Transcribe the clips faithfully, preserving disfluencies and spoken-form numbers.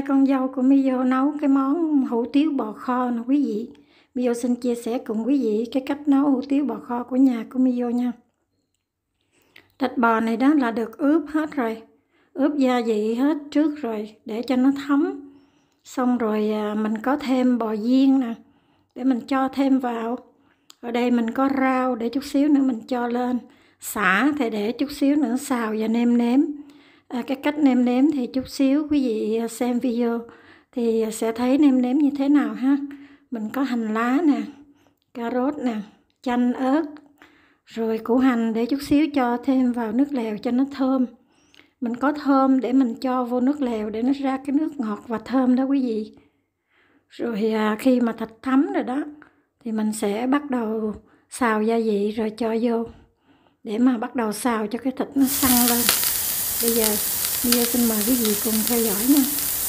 con dâu của Miyo nấu cái món hủ tiếu bò kho nè quý vị. Miyo xin chia sẻ cùng quý vị cái cách nấu hủ tiếu bò kho của nhà của Miyo nha. Thịt bò này đó là được ướp hết rồi, ướp gia vị hết trước rồi để cho nó thấm. Xong rồi mình có thêm bò viên nè để mình cho thêm vào. Ở đây mình có rau để chút xíu nữa mình cho lên. Sả thì để chút xíu nữa xào và nêm nếm. À, cái cách nêm nếm thì chút xíu quý vị xem video thì sẽ thấy nêm nếm như thế nào ha. Mình có hành lá nè, cà rốt nè, chanh ớt, rồi củ hành để chút xíu cho thêm vào nước lèo cho nó thơm. Mình có thơm để mình cho vô nước lèo để nó ra cái nước ngọt và thơm đó quý vị. Rồi à, khi mà thịt thấm rồi đó thì mình sẽ bắt đầu xào gia vị rồi cho vô để mà bắt đầu xào cho cái thịt nó săn lên. Bây giờ Miyo xin mời quý vị cùng theo dõi nha.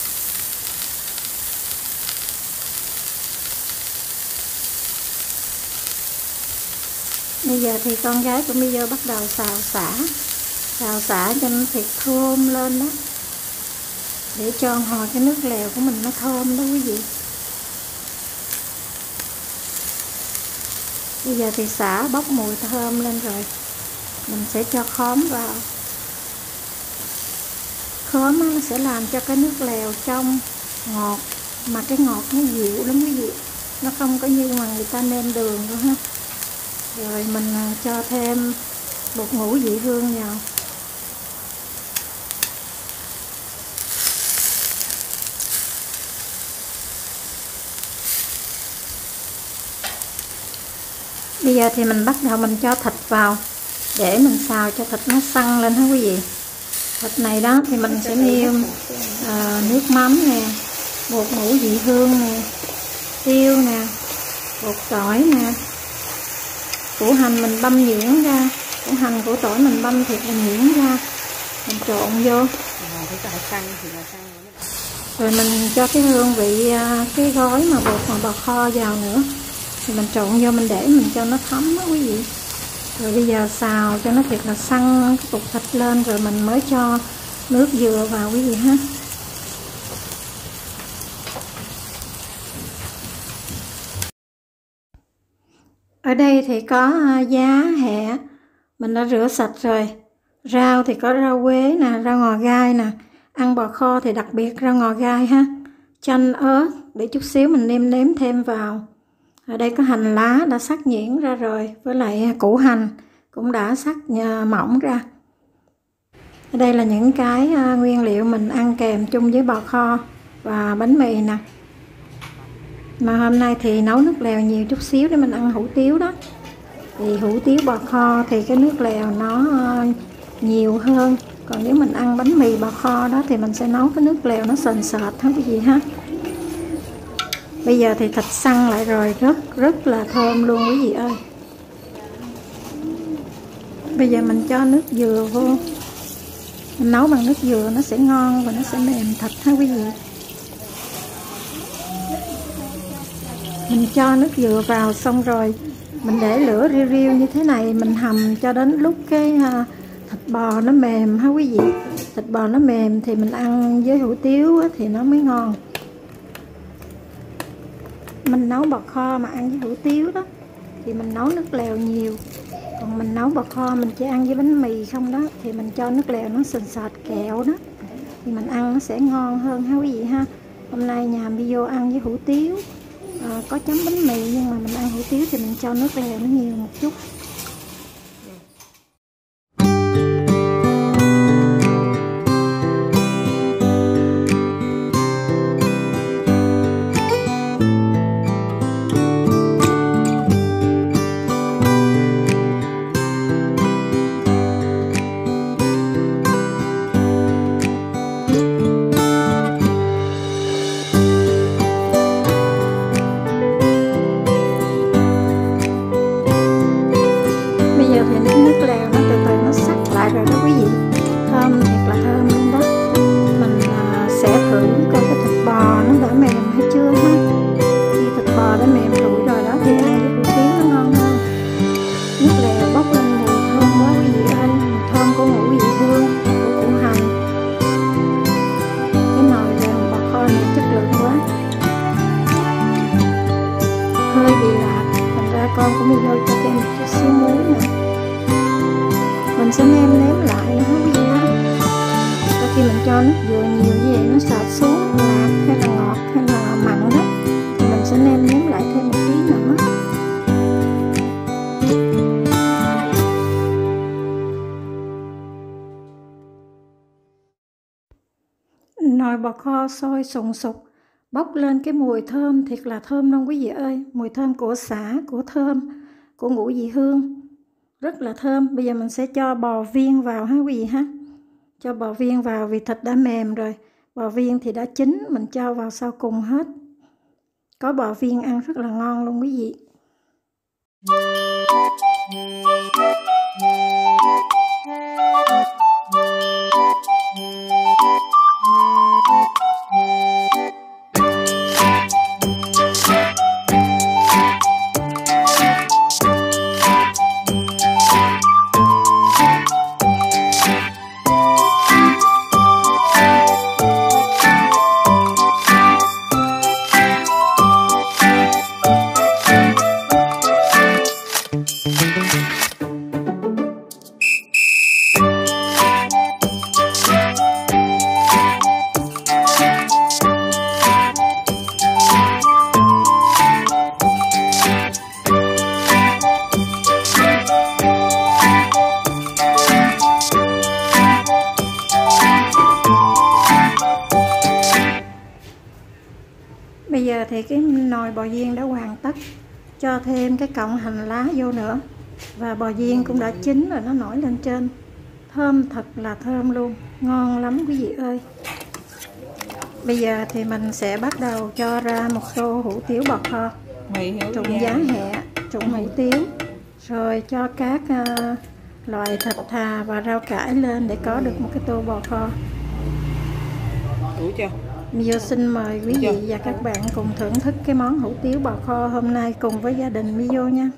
Bây giờ thì con gái của Miyo bắt đầu xào xả, xào xả cho nó thiệt thơm lên đó, để cho hồi cái nước lèo của mình nó thơm đó quý vị. Bây giờ thì xả bốc mùi thơm lên rồi, mình sẽ cho khóm vào. Khóm nó sẽ làm cho cái nước lèo trong ngọt, mà cái ngọt nó dịu lắm quý vị, nó không có như mà người ta nêm đường đâu ha. Rồi mình cho thêm bột ngũ vị hương vào. Bây giờ thì mình bắt đầu mình cho thịt vào để mình xào cho thịt nó săn lên ha quý vị. Thịt này đó thì mình sẽ nêm à, nước mắm nè, bột ngũ vị hương nè, tiêu nè, bột tỏi nè, củ hành mình băm nhuyễn ra, củ hành củ tỏi mình băm thiệt là nhuyễn ra, mình trộn vô. Rồi mình cho cái hương vị cái gói mà bột mà bò kho vào nữa, thì mình trộn vô mình để mình cho nó thấm đó quý vị. Rồi bây giờ xào cho nó thiệt là săn cái cục thịt lên rồi mình mới cho nước dừa vào quý vị ha. Ở đây thì có giá hẹ mình đã rửa sạch rồi. Rau thì có rau quế nè, rau ngò gai nè. Ăn bò kho thì đặc biệt rau ngò gai ha. Chanh ớt để chút xíu mình nêm nếm thêm vào. Ở đây có hành lá đã sắc nhuyễn ra rồi, với lại củ hành cũng đã sắc mỏng ra. Ở đây là những cái nguyên liệu mình ăn kèm chung với bò kho và bánh mì nè. Mà hôm nay thì nấu nước lèo nhiều chút xíu để mình ăn hủ tiếu đó. Thì hủ tiếu bò kho thì cái nước lèo nó nhiều hơn. Còn nếu mình ăn bánh mì bò kho đó thì mình sẽ nấu cái nước lèo nó sền sệt hết cái gì ha. Bây giờ thì thịt săn lại rồi, rất rất là thơm luôn quý vị ơi. Bây giờ mình cho nước dừa vô. Mình nấu bằng nước dừa nó sẽ ngon và nó sẽ mềm thịt ha quý vị. Mình cho nước dừa vào xong rồi mình để lửa riu riu như thế này, mình hầm cho đến lúc cái thịt bò nó mềm ha quý vị. Thịt bò nó mềm thì mình ăn với hủ tiếu thì nó mới ngon. Mình nấu bò kho mà ăn với hủ tiếu đó thì mình nấu nước lèo nhiều. Còn mình nấu bò kho mình chỉ ăn với bánh mì không đó thì mình cho nước lèo nó sền sệt kẹo đó, thì mình ăn nó sẽ ngon hơn ha quý vị ha. Hôm nay nhà Miyo ăn với hủ tiếu à, có chấm bánh mì, nhưng mà mình ăn hủ tiếu thì mình cho nước lèo nó nhiều một chút. con của mình vô cho thêm một chút xíu muối nữa. Mình sẽ nêm nếm lại nữa quý vị ha. Sau khi mình cho nước dừa nhiều như vậy nó sệt xuống lạc hay là ngọt hay là mặn đó, thì mình sẽ nêm nếm lại thêm một tí nữa. Nồi bò kho sôi sùng sục, bốc lên cái mùi thơm thiệt là thơm luôn quý vị ơi. Mùi thơm của sả, của thơm, của ngũ vị hương, rất là thơm. Bây giờ mình sẽ cho bò viên vào ha quý vị ha. Cho bò viên vào vì thịt đã mềm rồi. Bò viên thì đã chín, mình cho vào sau cùng hết. Có bò viên ăn rất là ngon luôn quý vị. Bây giờ thì cái nồi bò viên đã hoàn tất. Cho thêm cái cọng hành lá vô nữa. Và bò viên cũng đã chín rồi, nó nổi lên trên. Thơm thật là thơm luôn. Ngon lắm quý vị ơi. Bây giờ thì mình sẽ bắt đầu cho ra một tô hủ tiếu bò kho. Trụng giá hẹ, trụng hủ tiếu. Rồi cho các uh, loại thịt thà và rau cải lên để có được một cái tô bò kho. Đủ chưa? Mio xin mời quý vị và các bạn cùng thưởng thức cái món hủ tiếu bò kho hôm nay cùng với gia đình Mio nha.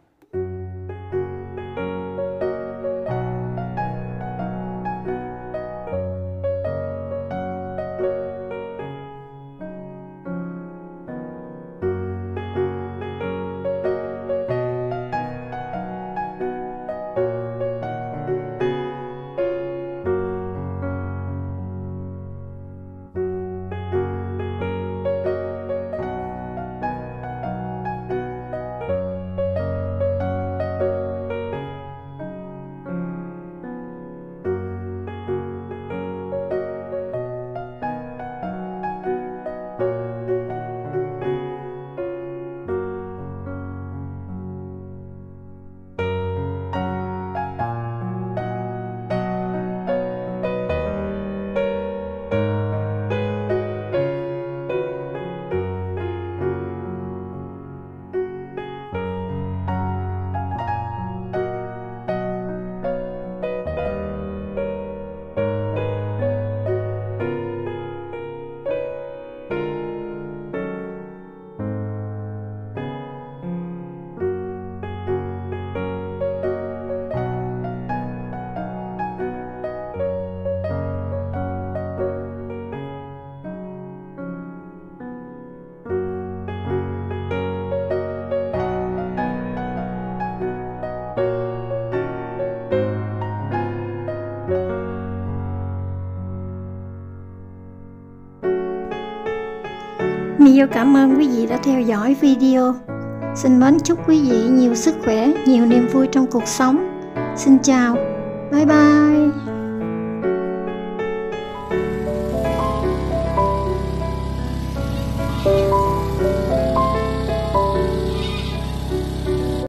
Mio cảm ơn quý vị đã theo dõi video. Xin mến chúc quý vị nhiều sức khỏe, nhiều niềm vui trong cuộc sống. Xin chào, bye bye.